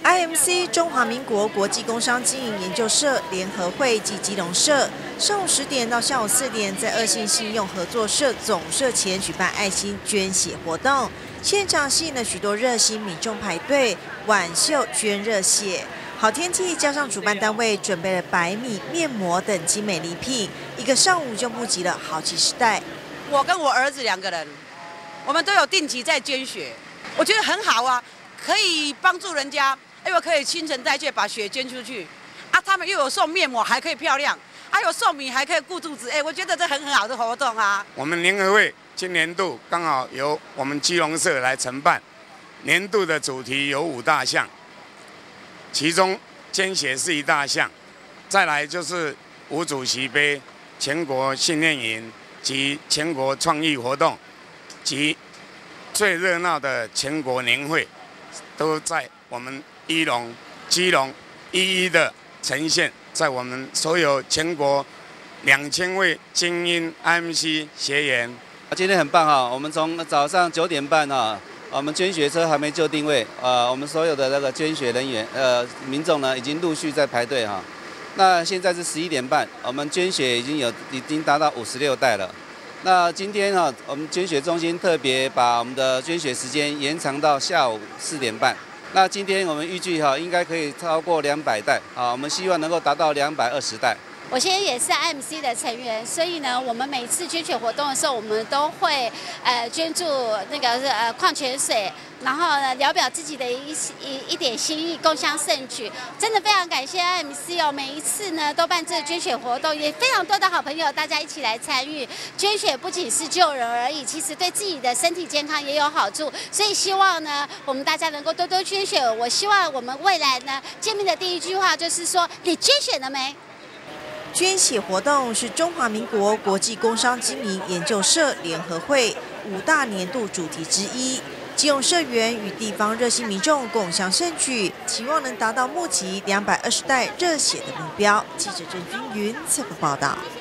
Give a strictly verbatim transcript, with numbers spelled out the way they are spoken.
I M C 中华民国国际工商经营研究社联合会及基隆社，上午十点到下午四点，在二信信用合作社总社前举办爱心捐血活动，现场吸引了许多热心民众排队挽袖捐热血。好天气加上主办单位准备了白米、面膜等精美礼品，一个上午就募集了好几十袋。 我跟我儿子两个人，我们都有定期在捐血，我觉得很好啊，可以帮助人家。 又可以新陈代谢，把血捐出去啊！他们又有送面膜，还可以漂亮，还有送米，还可以顾肚子。哎，我觉得这很很好的活动啊！ 我们联合会今年度刚好由我们基隆社来承办，年度的主题有五大项，其中捐血是一大项，再来就是吴主席杯、全国训练营及全国创意活动，及最热闹的全国年会，都在我们 基隆、基隆一一的呈现，在我们所有全国两千位精英 I M C 学员。 今天很棒哈，我们从早上九点半哈，我们捐血车还没就定位，呃，我们所有的那个捐血人员呃民众呢已经陆续在排队哈。那现在是十一点半，我们捐血已经有已经达到五十六袋了。那今天哈，我们捐血中心特别把我们的捐血时间延长到下午四点半。 那今天我们预计哈，应该可以超过两百袋啊，我们希望能够达到两百二十袋。 我现在也是 I M C 的成员，所以呢，我们每次捐血活动的时候，我们都会呃捐助那个呃矿泉水，然后呢聊表自己的一一一点心意，共襄盛举。真的非常感谢 I M C 哦，每一次呢都办这个捐血活动，也非常多的好朋友大家一起来参与。捐血不仅是救人而已，其实对自己的身体健康也有好处。所以希望呢，我们大家能够多多捐血。我希望我们未来呢见面的第一句话就是说：你捐血了没？ 捐血活动是中华民国国际工商经营研究社联合会五大年度主题之一，基隆社员与地方热心民众共襄盛举，期望能达到募集两百二十袋热血的目标。记者郑君云采访报道。